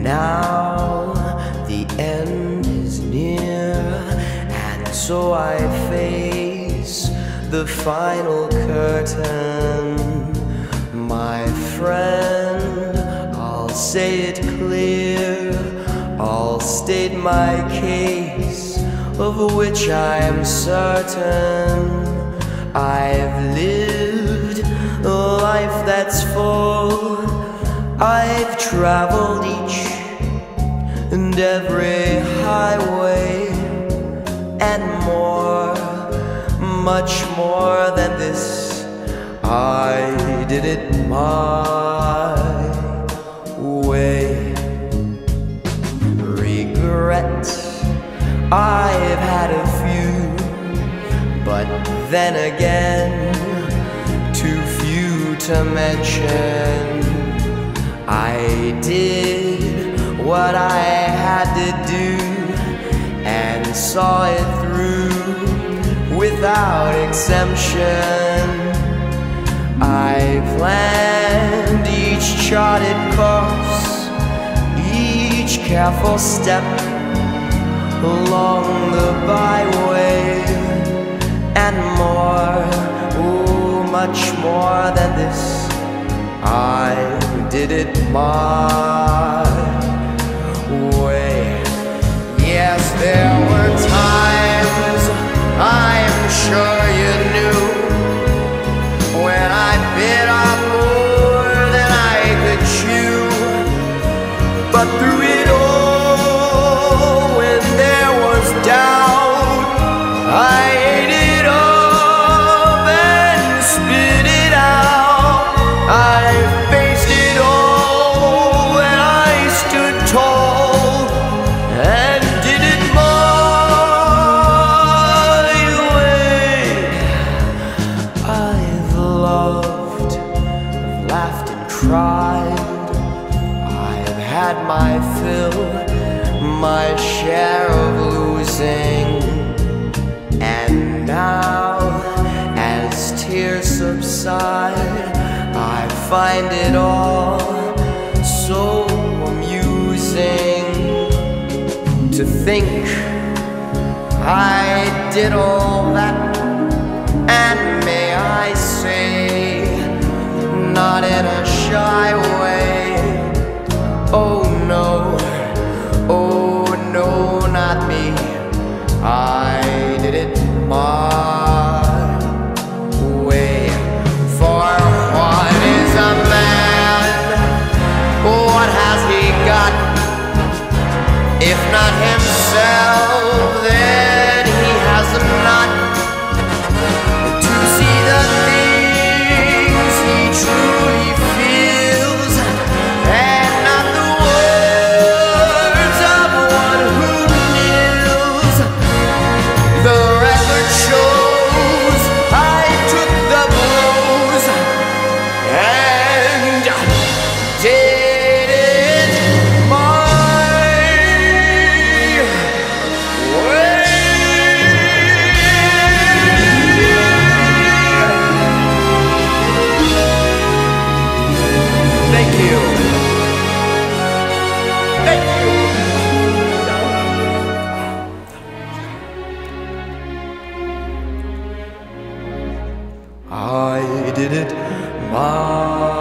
now the end is near, and so I face the final curtain. My friend, I'll say it clear, I'll state my case, of which I am certain. I've lived a life that's full, I've traveled each and every highway, and more, much more than this. I did it my way. Regret, I've had a few, but then again, too few to mention. I did what I had to do and saw it through without exemption. I planned each charted course, each careful step along the byway, and more, oh, much more than this. I did it my way. Yes, there were times, I'm sure you knew, when I bit off more than I could chew. But through it all, when there was doubt, I ate it up and spit it out. I faced it all, and I stood tall and did it my way. I've loved, I've laughed and cried, I've had my fill, my share of losing. And now, as tears subside, I find it all so amusing to think I did all that, and may I say, not in a shy way. Oh no, not me. I did it my way. For what is a man? What has he got? If not himself, then he has not. To see the things he truly feels, and not the words of one who kneels. The record shows I took the blows and did it my way. Thank you. Thank you. I did it my